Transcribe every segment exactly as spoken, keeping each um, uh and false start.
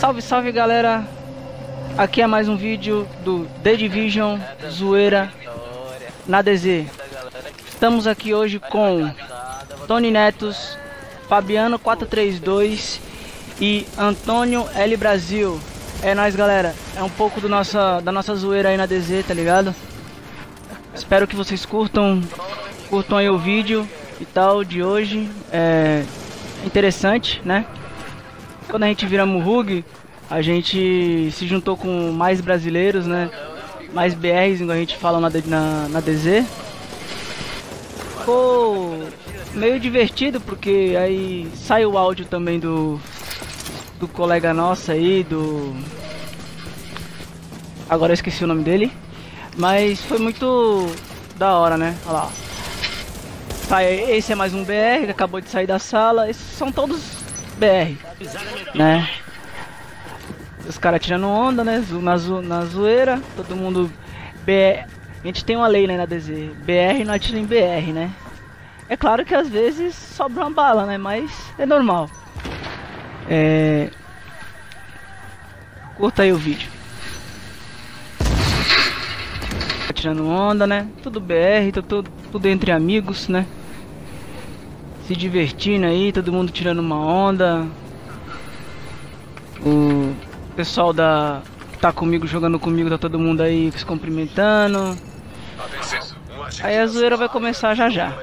Salve, salve galera, aqui é mais um vídeo do The Division Zoeira na D Z. Estamos aqui hoje com Tony Netos, Fabiano quatro três dois e Antônio L Brasil. É nóis galera, é um pouco do nossa, da nossa zoeira aí na D Z, tá ligado? Espero que vocês curtam, curtam aí o vídeo e tal de hoje. É interessante, né? Quando a gente vira Murrug, a gente se juntou com mais brasileiros, né? Mais B Rs, igual a gente fala na, na, na D Z. Ficou meio divertido, porque aí sai o áudio também do, do colega nosso aí, do... Agora eu esqueci o nome dele. Mas foi muito da hora, né? Olha lá. Tá, esse é mais um B R que acabou de sair da sala. Esses são todos B R, né? Os caras tirando onda, né? Na, zo na zoeira. Todo mundo B R. A gente tem uma lei, né, na D Z. B R não atira em B R, né? É claro que às vezes sobra uma bala, né? Mas é normal. É... Curta aí o vídeo. Tirando onda, né? Tudo B R, tudo, tudo entre amigos, né? Se divertindo aí, todo mundo tirando uma onda. O pessoal da que tá comigo, jogando comigo, tá todo mundo aí se cumprimentando. Aí a zoeira vai começar já já.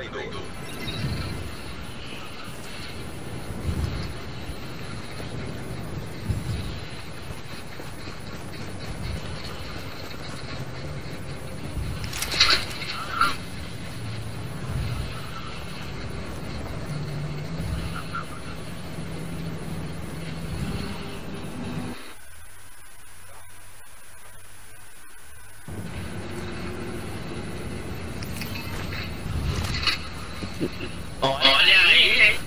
Olha aí!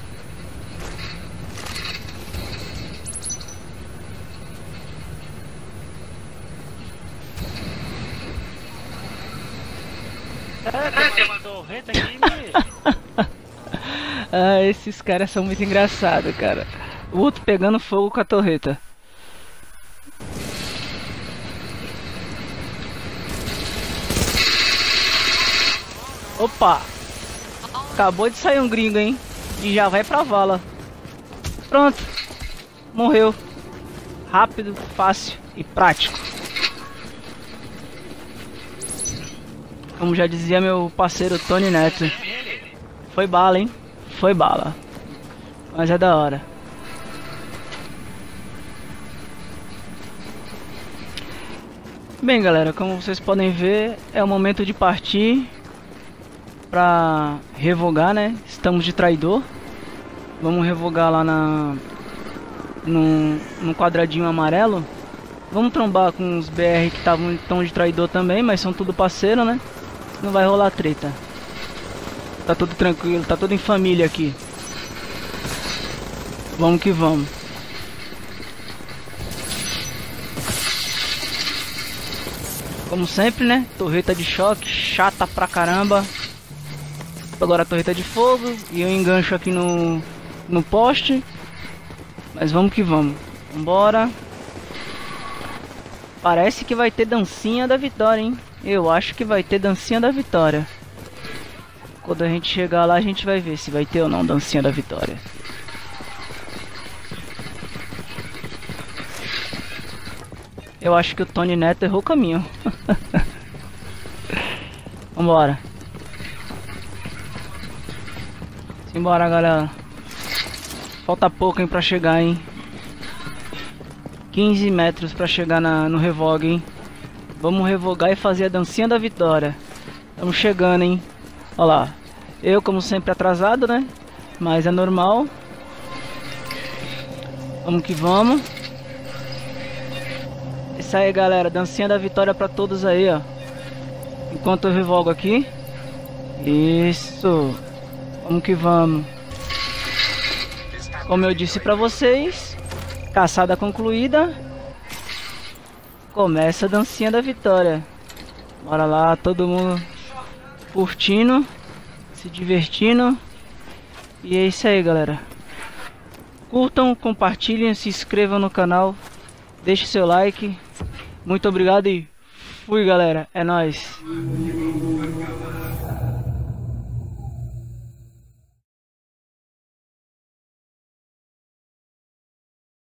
Ah, tem uma torreta aqui, Ah, esses caras são muito engraçados, cara. O outro pegando fogo com a torreta. Opa! Acabou de sair um gringo, hein? E já vai pra vala. Pronto. Morreu. Rápido, fácil e prático. Como já dizia meu parceiro Tony Neto. Foi bala, hein? Foi bala. Mas é da hora. Bem galera, como vocês podem ver, é o momento de partir pra revogar, né? Estamos de traidor. Vamos revogar lá na no, no quadradinho amarelo. Vamos trombar com os B R que estavam tão de traidor também, mas são tudo parceiro, né? Não vai rolar treta. Tá tudo tranquilo, tá tudo em família aqui. Vamos que vamos. Como sempre, né? Torreta de choque, chata pra caramba. Agora a torreta de fogo e eu engancho aqui no, no poste. Mas vamos que vamos. Vambora. Parece que vai ter dancinha da vitória, hein? Eu acho que vai ter dancinha da vitória. Quando a gente chegar lá a gente vai ver se vai ter ou não dancinha da vitória. Eu acho que o Tony Neto errou o caminho. Vambora. Simbora galera. Falta pouco, hein, pra chegar, hein. quinze metros pra chegar na, no revogue, hein. Vamos revogar e fazer a dancinha da vitória. Estamos chegando, hein. Olha lá. Eu como sempre atrasado, né. Mas é normal. Vamos que vamos. Isso aí galera. Dancinha da vitória pra todos aí, ó. Enquanto eu revogo aqui. Isso. Vamos que vamos. Como eu disse pra vocês, caçada concluída. Começa a dancinha da vitória. Bora lá, todo mundo curtindo, se divertindo. E é isso aí galera. Curtam, compartilhem, se inscrevam no canal, deixe seu like. Muito obrigado e fui, galera, é nóis.